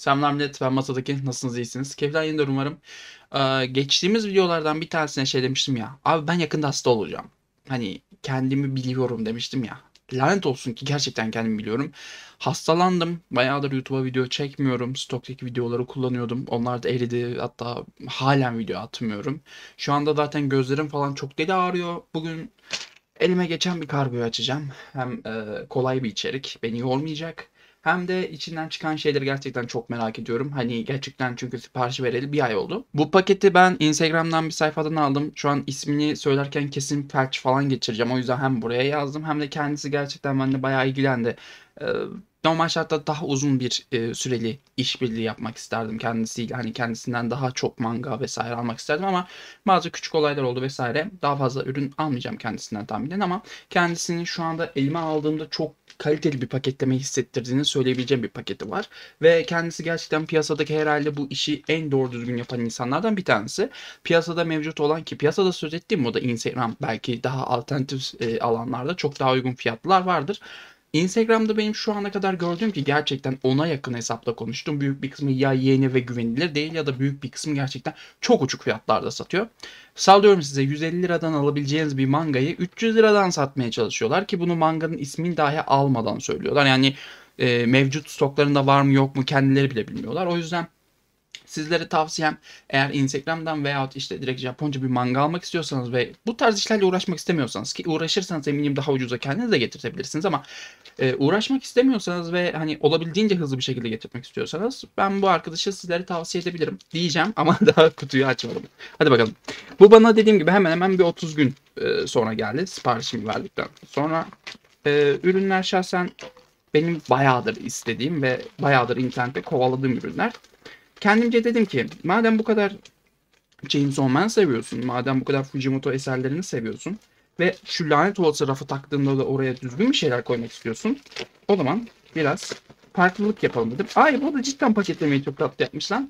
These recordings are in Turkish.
Selamlar millet, ben Masadaki. Nasılsınız, iyisiniz? Keyifler yerindedir umarım. Geçtiğimiz videolardan bir tanesine şey demiştim ya. Abi ben yakında hasta olacağım. Hani kendimi biliyorum demiştim ya. Lanet olsun ki gerçekten kendimi biliyorum. Hastalandım. Bayağıdır YouTube'a video çekmiyorum. Stoktaki videoları kullanıyordum. Onlar da eridi. Hatta halen video atmıyorum. Şu anda zaten gözlerim falan çok deli ağrıyor. Bugün elime geçen bir kargoyu açacağım. Hem kolay bir içerik, beni yormayacak. Hem de içinden çıkan şeyleri gerçekten çok merak ediyorum. Hani gerçekten çünkü siparişi vereli bir ay oldu. Bu paketi ben Instagram'dan bir sayfadan aldım. Şu an ismini söylerken kesin felç falan geçireceğim. O yüzden hem buraya yazdım hem de kendisi gerçekten benimle bayağı ilgilendi. E, Normal şartta daha uzun bir süreli işbirliği yapmak isterdim kendisiyle. Hani kendisinden daha çok manga vesaire almak isterdim ama bazı küçük olaylar oldu vesaire. Daha fazla ürün almayacağım kendisinden tahminen ama kendisinin şu anda elime aldığımda çok kaliteli bir paketleme hissettirdiğini söyleyebileceğim bir paketi var. Ve kendisi gerçekten piyasadaki herhalde bu işi en doğru düzgün yapan insanlardan bir tanesi. Piyasada mevcut olan ki piyasada söz ettiğim o da Instagram belki daha alternatif alanlarda çok daha uygun fiyatlar vardır. Instagram'da benim şu ana kadar gördüğüm ki gerçekten ona yakın hesapla konuştum. Büyük bir kısmı ya yeni ve güvenilir değil ya da büyük bir kısmı gerçekten çok uçuk fiyatlarda satıyor. Sallıyorum size 150 liradan alabileceğiniz bir mangayı 300 liradan satmaya çalışıyorlar ki bunu manganın ismini dahi almadan söylüyorlar. Yani mevcut stoklarında var mı yok mu kendileri bile bilmiyorlar. O yüzden sizlere tavsiyem eğer Instagram'dan veyahut işte direkt Japonca bir manga almak istiyorsanız ve bu tarz işlerle uğraşmak istemiyorsanız ki uğraşırsanız eminim daha ucuza kendiniz de getirtebilirsiniz ama uğraşmak istemiyorsanız ve hani olabildiğince hızlı bir şekilde getirmek istiyorsanız ben bu arkadaşı sizlere tavsiye edebilirim diyeceğim ama daha kutuyu açmadım. Hadi bakalım. Bu bana dediğim gibi hemen hemen bir 30 gün sonra geldi siparişimi verdikten sonra. Ürünler şahsen benim bayağıdır istediğim ve bayağıdır internette kovaladığım ürünler. Kendimce dedim ki madem bu kadar Chainsaw Man seviyorsun, madem bu kadar Fujimoto eserlerini seviyorsun ve şu lanet olası rafı taktığında da oraya düzgün bir şeyler koymak istiyorsun. O zaman biraz farklılık yapalım dedim. Ay bu da cidden paketlemeyi çok tatlı yapmış lan.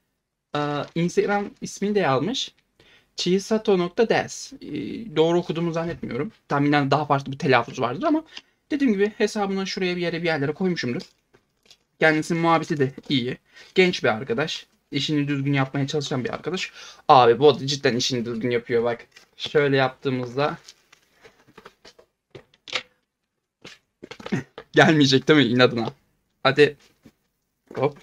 Instagram ismini de yazmış. Chisato.des. Doğru okuduğumu zannetmiyorum. Tahminen daha farklı bir telaffuz vardır ama dediğim gibi hesabını şuraya bir yere bir yerlere koymuşumdur. Kendisinin muhabbeti de iyi. Genç bir arkadaş. İşini düzgün yapmaya çalışan bir arkadaş. Abi bu da cidden işini düzgün yapıyor bak. Şöyle yaptığımızda gelmeyecek değil mi inadına? Hadi hop.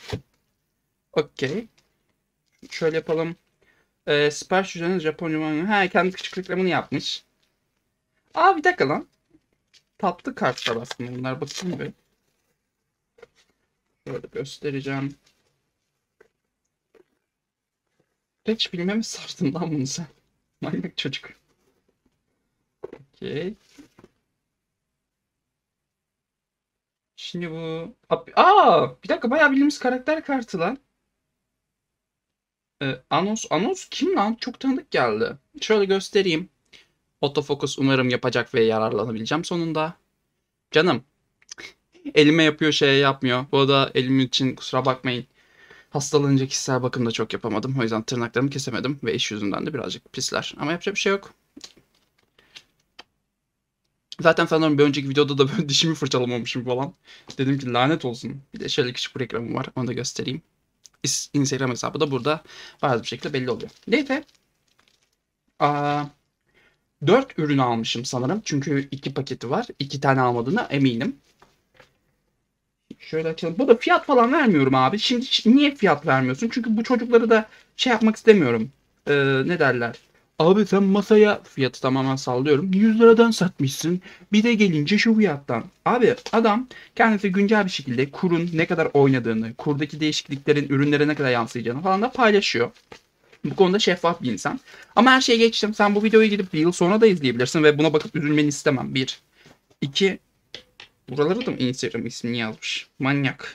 Okey. Şöyle yapalım. Sipariş üzerine Japonca manga. Ha kendi küçük reklamını yapmış. Aa bir dakika lan. Tatlı kartlar aslında bunlar. Bakayım bir. Şöyle göstereceğim. Hiç bilmem sardın lan bunu sen. Manyak çocuk. Okey. Şimdi bu... Bir dakika bayağı bildiğimiz karakter kartı lan. Anos kim lan? Çok tanıdık geldi. Şöyle göstereyim. Autofocus umarım yapacak ve yararlanabileceğim sonunda. Canım. Elime yapıyor şey yapmıyor. Bu arada elim için kusura bakmayın. Hastalanınca kişisel bakımda çok yapamadım. O yüzden tırnaklarımı kesemedim. Ve iş yüzünden de birazcık pisler. Ama yapacak bir şey yok. Zaten sanırım bir önceki videoda da böyle dişimi fırçalamamışım falan. Dedim ki lanet olsun. Bir de şöyle küçük bir reklamım var. Onu da göstereyim. Instagram hesabı da burada bazı bir şekilde belli oluyor. Neyse. Aa, 4 ürün almışım sanırım. Çünkü 2 paketi var. 2 tane almadığına eminim. Şöyle açalım. Bu da fiyat falan vermiyorum abi. Şimdi niye fiyat vermiyorsun? Çünkü bu çocukları da şey yapmak istemiyorum. Ne derler? Abi sen masaya fiyatı tamamen sallıyorum. 100 liradan satmışsın. Bir de gelince şu fiyattan. Abi adam kendisi güncel bir şekilde kurun ne kadar oynadığını, kurdaki değişikliklerin ürünlere ne kadar yansıyacağını falan da paylaşıyor. Bu konuda şeffaf bir insan. Ama her şeye geçtim. Sen bu videoyu gidip bir yıl sonra da izleyebilirsin ve buna bakıp üzülmeni istemem. Bir. İki. Buraları da mı Instagram ismini yazmış? Manyak.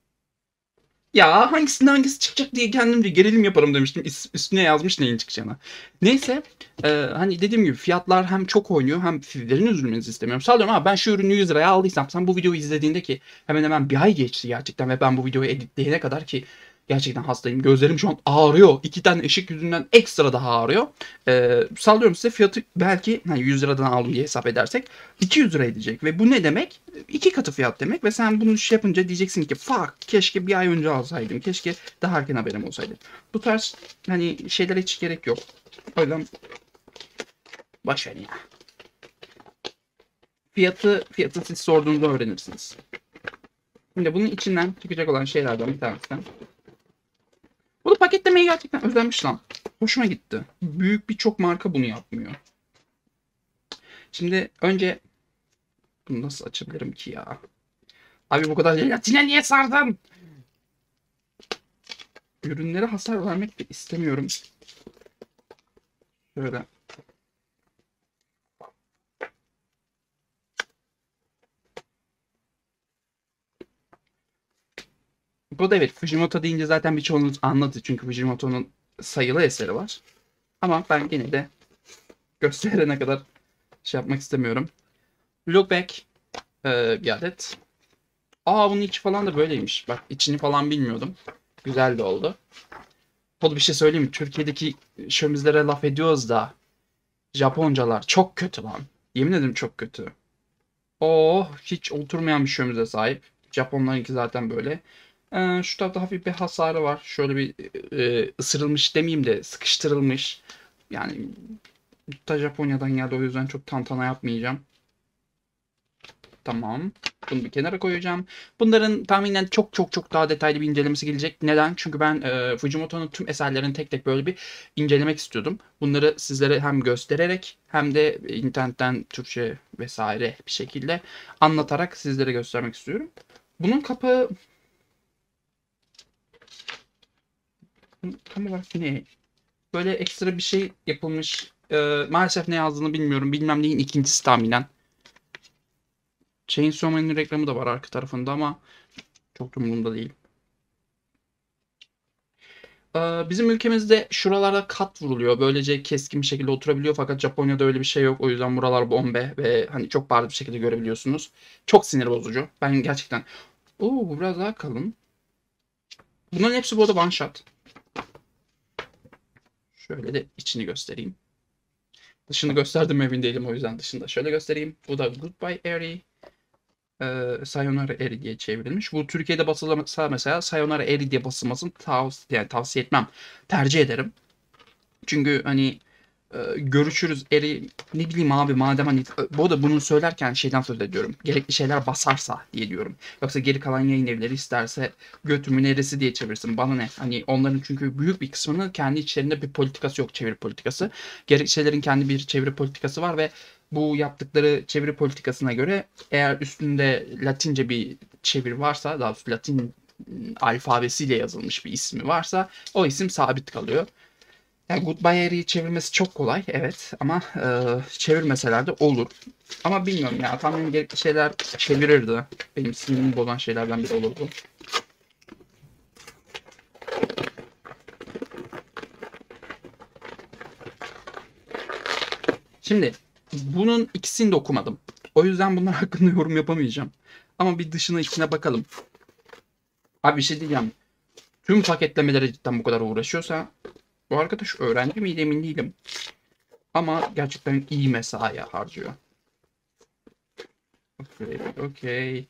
Ya hangisinden hangisi çıkacak diye kendimce gerilim yaparım demiştim. Üstüne yazmış neyin çıkacağını. Neyse. Hani dediğim gibi fiyatlar hem çok oynuyor hem sizlerin üzülmenizi istemiyorum. Sağlıyorum abi ben şu ürünü 100 liraya aldıysam sen bu videoyu izlediğinde ki hemen hemen bir ay geçti gerçekten ve ben bu videoyu editleyene kadar ki Gerçekten hastayım. Gözlerim şu an ağrıyor. 2 tane ışık yüzünden ekstra daha ağrıyor. Sallıyorum size, fiyatı belki hani 100 liradan aldım diye hesap edersek 200 lira edecek. Ve bu ne demek? 2 katı fiyat demek. Ve sen bunu şey yapınca diyeceksin ki fuck, keşke bir ay önce alsaydım. Keşke daha erken haberim olsaydı. Bu tarz hani şeylere hiç gerek yok. O yüzden boş verin ya. Fiyatı siz sorduğunuzda öğrenirsiniz. Şimdi bunun içinden çıkacak olan şeylerden bir tanesinden. Bunu paketlemeyi gerçekten özenmiş lan. Hoşuma gitti. Büyük birçok marka bunu yapmıyor. Şimdi önce bunu nasıl açabilirim ki ya? Abi bu kadar jelatine niye sardın? Ürünlere hasar vermek de istemiyorum. Şöyle. Bu da evet, Fujimoto deyince zaten birçoğunuz anladı. Çünkü Fujimoto'nun sayılı eseri var. Ama ben yine de gösterene kadar şey yapmak istemiyorum. Look back bir adet. Bunun içi falan da böyleymiş. Bak, içini falan bilmiyordum. Güzel de oldu. Bu bir şey söyleyeyim mi? Türkiye'deki şömizlere laf ediyoruz da Japoncalar çok kötü lan. Yemin ederim çok kötü. Hiç oturmayan bir şömize sahip. Japonlarınki zaten böyle. Şu tarafta hafif bir hasarı var. Şöyle bir ısırılmış demeyeyim de sıkıştırılmış. Yani da Japonya'dan geldi, o yüzden çok tantana yapmayacağım. Tamam. Bunu bir kenara koyacağım. Bunların tahminen çok çok çok daha detaylı bir incelemesi gelecek. Neden? Çünkü ben Fujimoto'nun tüm eserlerini tek tek böyle bir incelemek istiyordum. Bunları sizlere hem göstererek hem de internetten Türkçe vesaire bir şekilde anlatarak sizlere göstermek istiyorum. Bunun kapağı tam olarak ne? Böyle ekstra bir şey yapılmış. Maalesef ne yazdığını bilmiyorum. Bilmem neyin ikincisi tahminen. Chainsaw Man'in reklamı da var arka tarafında ama çok umurumda değil. Bizim ülkemizde şuralarda kat vuruluyor. Böylece keskin bir şekilde oturabiliyor. Fakat Japonya'da öyle bir şey yok. O yüzden buralar bombe ve hani çok bariz bir şekilde görebiliyorsunuz. Çok sinir bozucu. Ben gerçekten... Bu biraz daha kalın. Bunların hepsi bu arada one shot. Şöyle de içini göstereyim. Dışını gösterdim emin değilim, o yüzden dışında. Şöyle göstereyim. Bu da Goodbye Eri. Sayonara Eri diye çevrilmiş. Bu Türkiye'de basılırsa mesela Sayonara Eri diye basılmasını tavsiye etmem. Tercih ederim. Çünkü hani görüşürüz eri, ne bileyim abi, madem hani bu arada bunu söylerken şeyden söz ediyorum. Gerekli şeyler basarsa diye diyorum. Yoksa geri kalan yayın evleri isterse götümün erisi diye çevirsin. Bana ne? Hani onların çünkü büyük bir kısmının kendi içlerinde bir politikası yok, çeviri politikası. Gerekçelerin kendi bir çeviri politikası var ve bu yaptıkları çeviri politikasına göre eğer üstünde Latince bir çeviri varsa, daha doğrusu Latin alfabesiyle yazılmış bir ismi varsa o isim sabit kalıyor. Yani Goodbye Harry'i çevirmesi çok kolay, evet, ama çevirmeseler de olur. Ama bilmiyorum ya, tamamen gerekli şeyler çevirirdi. Benim sinirimi bozan şeylerden biri olurdu. Şimdi bunun ikisini de okumadım. O yüzden bunlar hakkında yorum yapamayacağım. Ama bir dışına içine bakalım. Abi bir şey diyeceğim. Tüm paketlemelere cidden bu kadar uğraşıyorsa bu arkadaş öğrenci miydi emin değilim. Ama gerçekten iyi mesai harcıyor. Okey.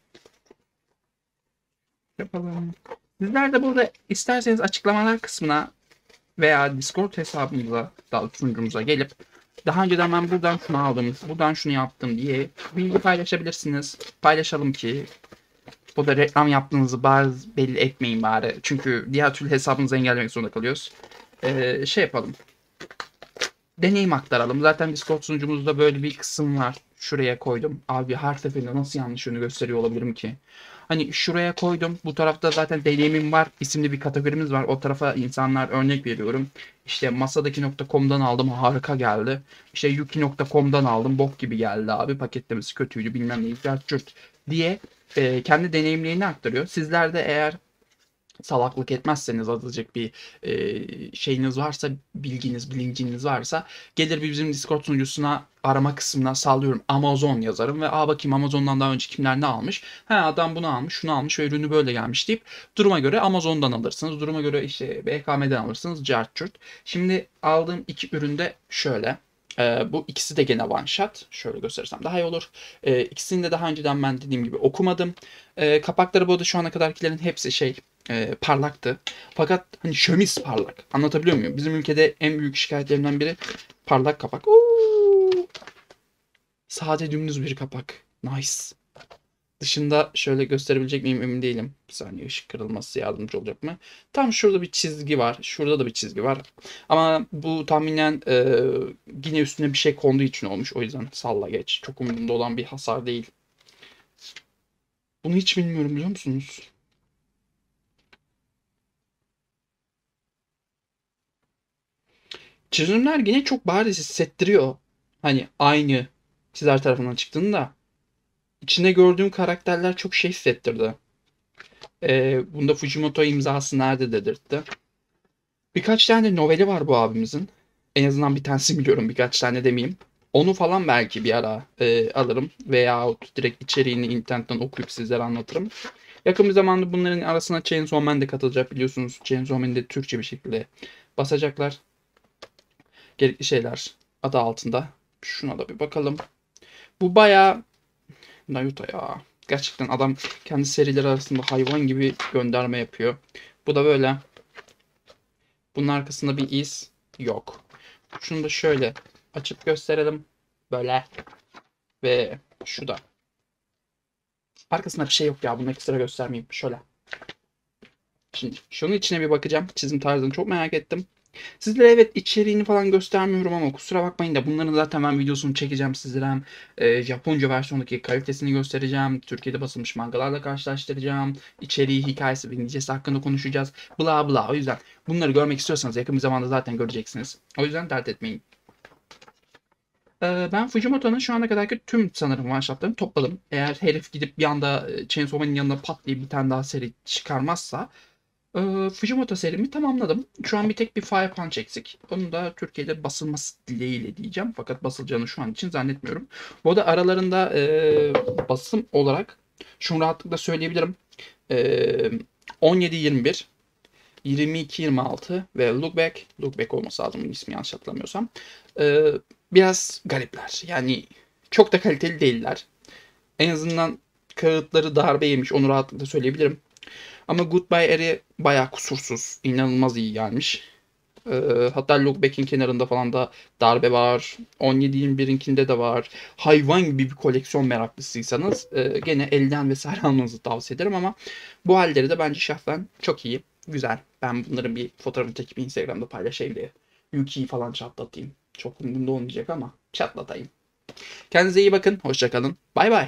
Yapalım. Sizler de burada isterseniz açıklamalar kısmına veya Discord hesabımıza, daha sunucumuza gelip daha önceden ben buradan şunu aldım, buradan şunu yaptım diye bilgi paylaşabilirsiniz. Paylaşalım ki bu da reklam yaptığınızı bari belli etmeyin bari. Çünkü diğer türlü hesabınızı engellemek zorunda kalıyoruz. Şey yapalım. Deneyim aktaralım. Zaten Discord sunucumuzda böyle bir kısım var. Şuraya koydum. Abi her seferinde nasıl yanlış yönü gösteriyor olabilirim ki? Hani şuraya koydum. Bu tarafta zaten deneyimim var isimli bir kategorimiz var. O tarafa insanlar örnek veriyorum. İşte masadaki.com'dan aldım, harika geldi. İşte yuki.com'dan aldım, bok gibi geldi abi. Paketlemesi kötüydü, bilmem ne, cürt diye kendi deneyimlerini aktarıyor. Sizler de eğer salaklık etmezseniz, azıcık bir şeyiniz varsa, bilinciniz varsa, gelir bizim Discord sunucusuna arama kısmına sallıyorum Amazon yazarım ve bakayım Amazon'dan daha önce kimler ne almış. Adam bunu almış, şunu almış ve ürünü böyle gelmiş deyip duruma göre Amazon'dan alırsınız. Duruma göre işte BKM'den alırsınız. Cart curt. Şimdi aldığım iki üründe şöyle. Bu ikisi de gene one shot. Şöyle gösterirsem daha iyi olur. İkisini de daha önceden ben dediğim gibi okumadım. Kapakları bu arada şu ana kadarkilerin hepsi parlaktı. Fakat hani şömis parlak. Anlatabiliyor muyum? Bizim ülkede en büyük şikayetlerinden biri parlak kapak. Sade dümdüz bir kapak. Nice. Dışında şöyle gösterebilecek miyim emin değilim. Bir saniye, ışık kırılması yardımcı olacak mı? Tam şurada bir çizgi var. Şurada da bir çizgi var. Ama bu tahminen yine üstüne bir şey konduğu için olmuş. O yüzden salla geç. Çok umurumda olan bir hasar değil. Bunu hiç bilmiyorum, biliyor musunuz? Çizimler yine çok bariz hissettiriyor. Hani aynı çizer tarafından çıktığında. İçinde gördüğüm karakterler çok şey hissettirdi. Bunda Fujimoto imzası nerede dedirtti. Birkaç tane noveli var bu abimizin. En azından bir tanesini biliyorum, birkaç tane demeyeyim. Onu falan belki bir ara alırım. Veyahut direkt içeriğini internetten okuyup sizlere anlatırım. Yakın bir zamanda bunların arasına Chainsaw Man de katılacak, biliyorsunuz. Chainsaw Man'i de Türkçe bir şekilde basacaklar. Gerekli şeyler adı altında. Şuna da bir bakalım. Bu bayağı Naruto ya. Gerçekten adam kendi serileri arasında hayvan gibi gönderme yapıyor. Bu da böyle. Bunun arkasında bir iz yok. Şunu da şöyle açıp gösterelim. Böyle. Ve şu da. Arkasında bir şey yok ya. Bunu ekstra göstermeyeyim. Şöyle. Şimdi şunun içine bir bakacağım. Çizim tarzını çok merak ettim. Sizlere evet içeriğini falan göstermiyorum ama kusura bakmayın da bunların zaten ben videosunu çekeceğim sizlere. Hem Japonca versiyondaki kalitesini göstereceğim. Türkiye'de basılmış mangalarla karşılaştıracağım. İçeriği, hikayesi ve İngilizcesi hakkında konuşacağız. Bla bla. O yüzden bunları görmek istiyorsanız yakın bir zamanda zaten göreceksiniz. O yüzden dert etmeyin. Ben Fujimoto'nun şu ana kadarki tüm sanırım one shotlarını topladım. Eğer herif gidip bir anda Chainsaw Man'in yanına patlayıp bir tane daha seri çıkarmazsa Fujimoto serimi tamamladım. Şu an bir tek bir Fire Punch eksik. Onun da Türkiye'de basılması dileğiyle diyeceğim. Fakat basılacağını şu an için zannetmiyorum. Bu da aralarında basım olarak şunu rahatlıkla söyleyebilirim. E, 17-21, 22-26 ve Look Back. Look Back olması lazım, bunun ismi yanlış hatırlamıyorsam. E, Biraz garipler. Yani çok da kaliteli değiller. En azından kağıtları darbe yemiş. Onu rahatlıkla söyleyebilirim. Ama Goodbye Eri bayağı kusursuz. İnanılmaz iyi gelmiş. Hatta Lookback'in kenarında falan da darbe var. 17-21'inkinde de var. Hayvan gibi bir koleksiyon meraklısıysanız gene elden vesaire almanızı tavsiye ederim ama bu halleri de bence şahsen çok iyi. Güzel. Ben bunların bir fotoğrafını çekip Instagram'da paylaşayım diye. Yuki'yi falan çatlatayım. Çok umurumda olmayacak ama çatlatayım. Kendinize iyi bakın. Hoşça kalın. Bay bay.